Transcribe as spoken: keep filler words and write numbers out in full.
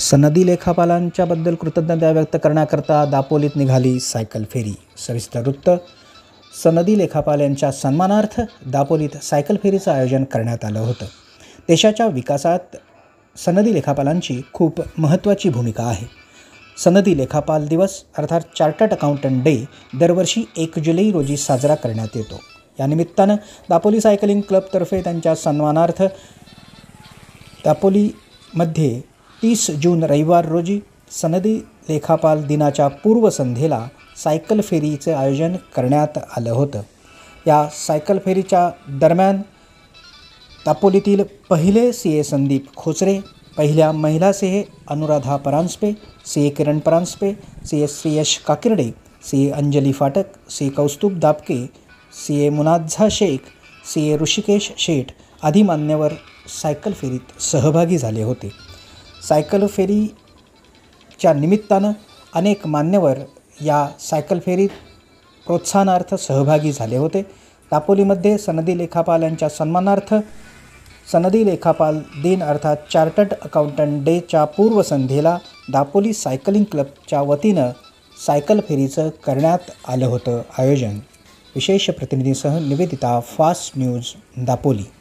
सनदी लेखापालांच्याबद्दल कृतज्ञता व्यक्त करण्याकरता दापोलीत निघाली सायकल फेरी. सविस्तर वृत्त. सनदी लेखापाल यांच्या सन्मानार्थ दापोलीत सायकल फेरीचं आयोजन करण्यात आलं होतं. देशाच्या विकासात सनदी लेखापालांची खूप महत्त्वाची भूमिका आहे. सनदी लेखापाल दिवस अर्थात चार्टर्ड अकाउंटंट डे दरवर्षी एक जुलै रोजी साजरा करण्यात येतो. या निमित्तानं दापोली सायकलिंग क्लबतर्फे त्यांच्या सन्मानार्थ दापोलीमध्ये तीस जून रविवार रोजी सनदी लेखापाल दिनाच्या पूर्वसंध्येला सायकल फेरीचं आयोजन करण्यात आलं होतं. या सायकल फेरीच्या दरम्यान दापोलीतील पहिले सी ए संदीप खोचरे, पहिल्या महिला C A Anuradha Paranjape, C A Kiran Paranjape, C A Shreyash Kakirde, C A Anjali Phatak, C A Kaustubh Dapke, C A Munazza Shaikh, C A Hrishikesh Sheth आदी मान्यवर सायकल फेरीत सहभागी झाले होते. सायकल फेरीच्या निमित्तानं अनेक मान्यवर या सायकल फेरीत प्रोत्साहनार्थ सहभागी झाले होते. दापोलीमध्ये सनदी लेखापाल यांच्या सन्मानार्थ सनदी लेखापाल दिन अर्थात चार्टर्ड अकाउंटंट डेच्या पूर्वसंध्येला दापोली सायकलिंग क्लबच्या वतीनं सायकल फेरीचं करण्यात आलं होतं आयोजन. विशेष प्रतिनिधीसह निवेदिता, फास्ट न्यूज, दापोली.